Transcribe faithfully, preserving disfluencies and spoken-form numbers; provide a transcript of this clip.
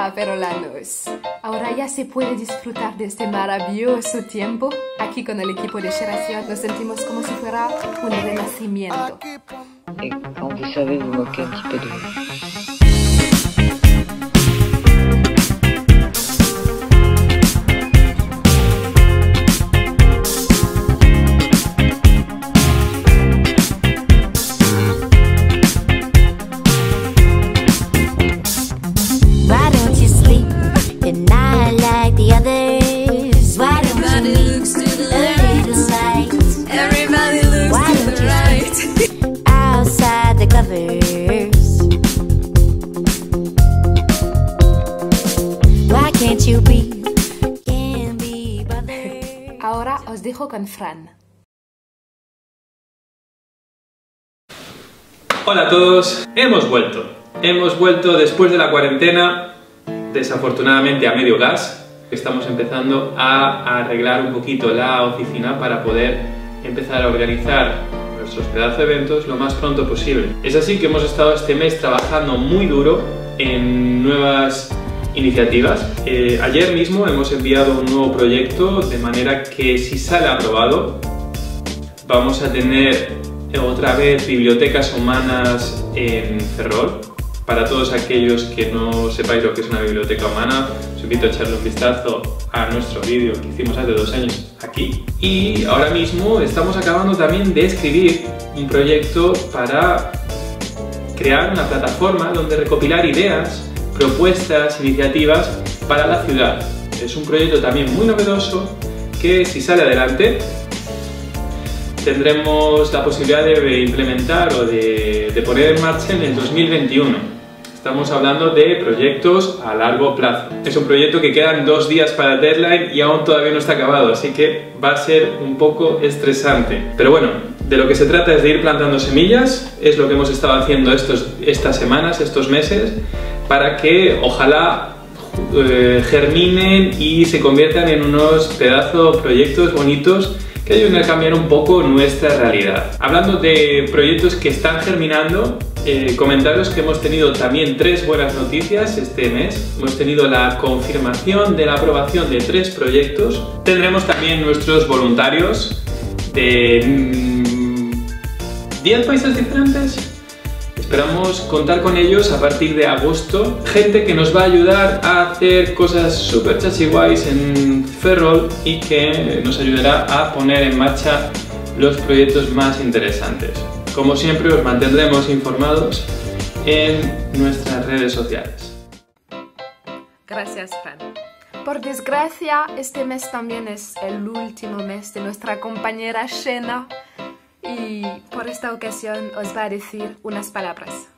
Ah, pero la luz. Ahora ya se puede disfrutar de este maravilloso tiempo. Aquí con el equipo de Génération nos sentimos como si fuera un renacimiento. Et quand vous savez vous moquer un petit peu de vous. Ahora os dejo con Fran. Hola a todos, hemos vuelto. Hemos vuelto después de la cuarentena, desafortunadamente a medio gas. Estamos empezando a arreglar un poquito la oficina para poder empezar a organizar nuestros pedazos de eventos lo más pronto posible. Es así que hemos estado este mes trabajando muy duro en nuevas iniciativas. Eh, ayer mismo hemos enviado un nuevo proyecto, de manera que si sale aprobado vamos a tener otra vez bibliotecas humanas en Ferrol. Para todos aquellos que no sepáis lo que es una biblioteca humana, os invito a echarle un vistazo a nuestro vídeo que hicimos hace dos años aquí. Y ahora mismo estamos acabando también de escribir un proyecto para crear una plataforma donde recopilar ideas, propuestas, iniciativas para la ciudad. Es un proyecto también muy novedoso que, si sale adelante, tendremos la posibilidad de implementar o de, de poner en marcha en el dos mil veintiuno. Estamos hablando de proyectos a largo plazo. Es un proyecto que quedan dos días para el deadline y aún todavía no está acabado, así que va a ser un poco estresante. Pero bueno, de lo que se trata es de ir plantando semillas, es lo que hemos estado haciendo estos, estas semanas, estos meses, para que ojalá eh, germinen y se conviertan en unos pedazos proyectos bonitos que ayuden a cambiar un poco nuestra realidad. Hablando de proyectos que están germinando, eh, comentaros que hemos tenido también tres buenas noticias este mes. Hemos tenido la confirmación de la aprobación de tres proyectos. Tendremos también nuestros voluntarios de mmm, diez países diferentes. Esperamos contar con ellos a partir de agosto. Gente que nos va a ayudar a hacer cosas súper chachi guays en Ferrol y que nos ayudará a poner en marcha los proyectos más interesantes. Como siempre, os mantendremos informados en nuestras redes sociales. Gracias, Fran. Por desgracia, este mes también es el último mes de nuestra compañera Shena. Y por esta ocasión os va a decir unas palabras.